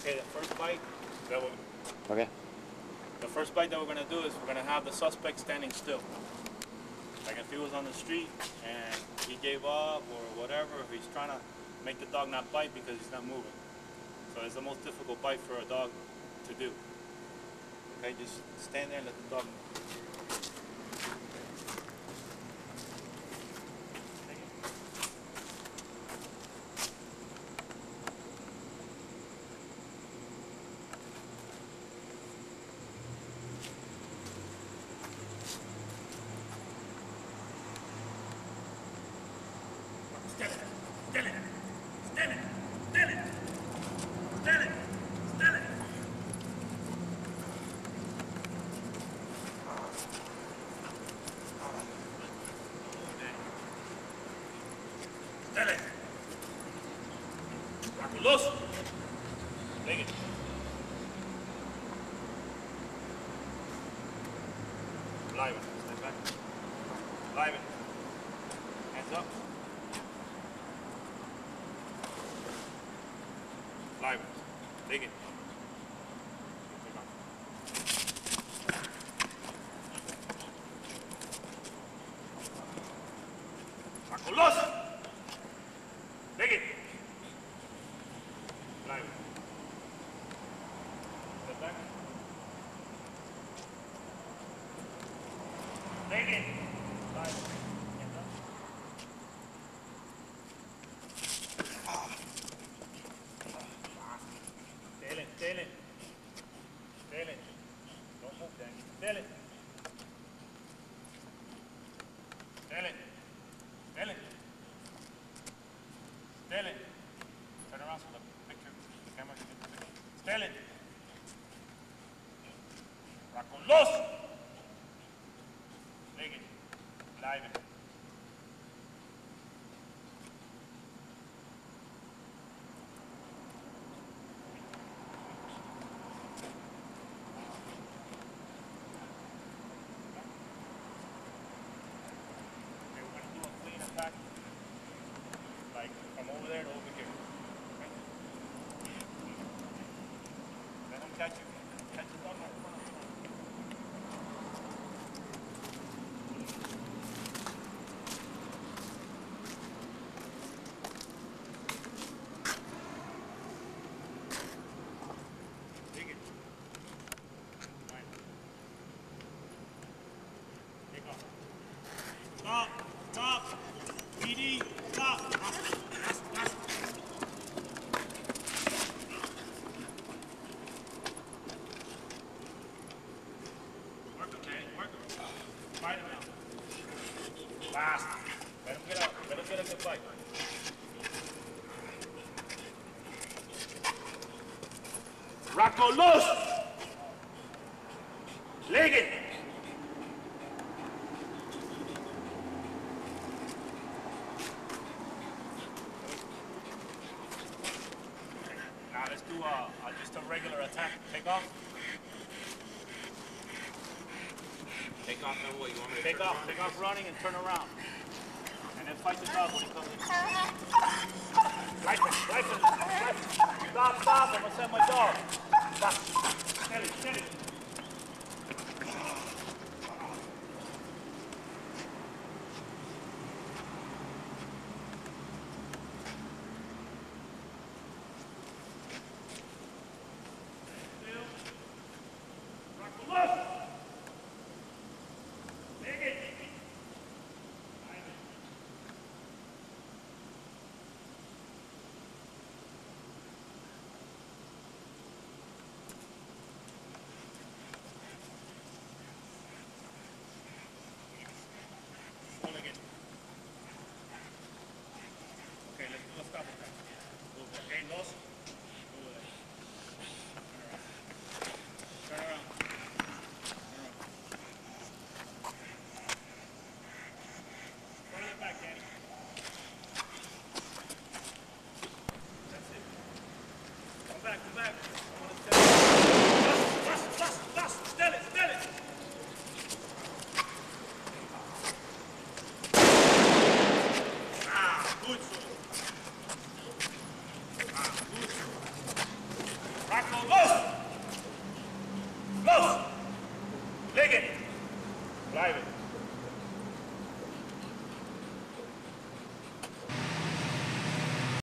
Okay, Okay. the first bite that we're gonna do is we're gonna have the suspect standing still. Like if he was on the street and he gave up or whatever, if he's trying to make the dog not bite because he's not moving. So it's the most difficult bite for a dog to do. Okay, just stand there and let the dog move. Los. Leg it. Live it. Step back. Live it. Hands up. Live it. Leg it. Los. Leg it. Live. Step back. Leg it. Live. Hands up. Tail it, tail it. Tail it. Don't move, Danny. Tail it. Tail it. Tail it. Tail it. Turn around so the picture, the camera can get the picture. Tail it. Rock con los. Leg it. Live it. Back, like from over there to over here. Okay? Let him catch you. Catch the dog. Take it. Fine. Take off. Stop. Stop. PD, stop! Work him, man. Work him. Fight him out. Fast. Let him get up. Let him get a good fight. Rocco los! Leg it! Now let's do just a regular attack. Take off. Take off and what? You want me to Take off running and turn around. And then fight the dog when he comes in. Right. Stop. I'm gonna send my dog. Stop. Steady. Okay, let's stop with that. Okay, dos. Turn around. Turn it back, Danny. That's it. Come back. I want to step. Still it. Good. Los! Los! Liggen! Blijven.